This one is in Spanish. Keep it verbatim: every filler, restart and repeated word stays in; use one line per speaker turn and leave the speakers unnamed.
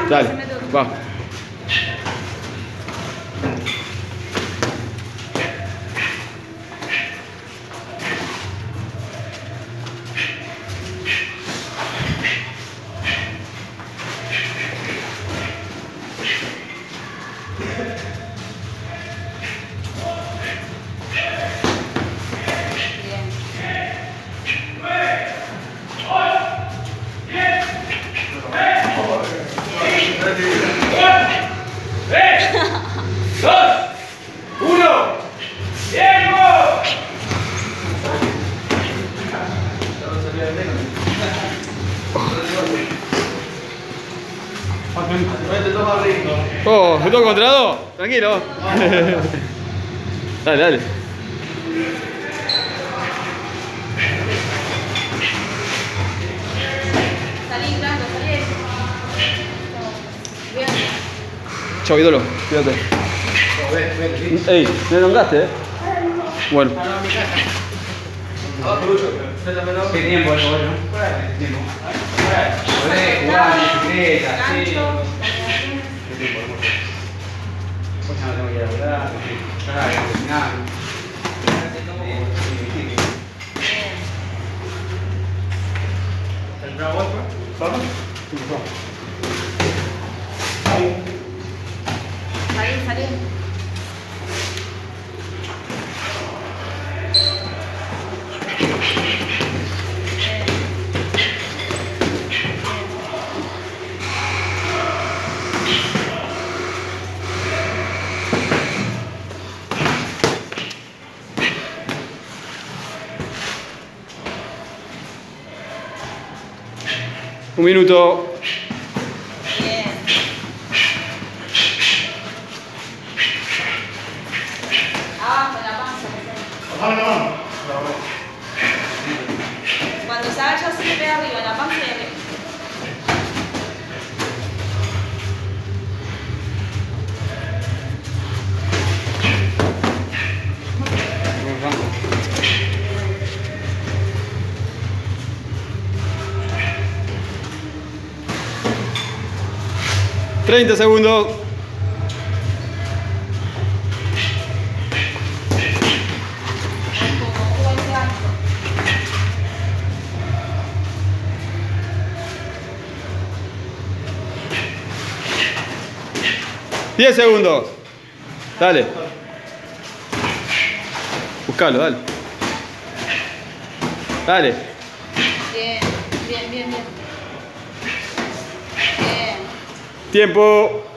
Dale, va. Oh, ¿me toco contra dos? Tranquilo. Dale, dale.
Salí, Franco, salí. Bien.
Chau, ídolo. Cuídate. Ey, me elongaste, eh. Bueno.
¿Qué tiempo eso, bueno? Tiempo. Podés jugar en bicicleta, sí. ¿Qué tiempo, hermoso? Pues ya no tengo que ir a volar, ya, ya, cocinar. ¿El bravo otro? ¿Vamos?
Salí, salí.
Un minuto.
Bien. Abajo, en la panza. Cuando se haga ya se le pega arriba, en la panza y arriba.
treinta segundos. diez segundos. Dale. Buscalo, dale. Dale.
Bien, bien, bien, bien. Bien.
Tiempo.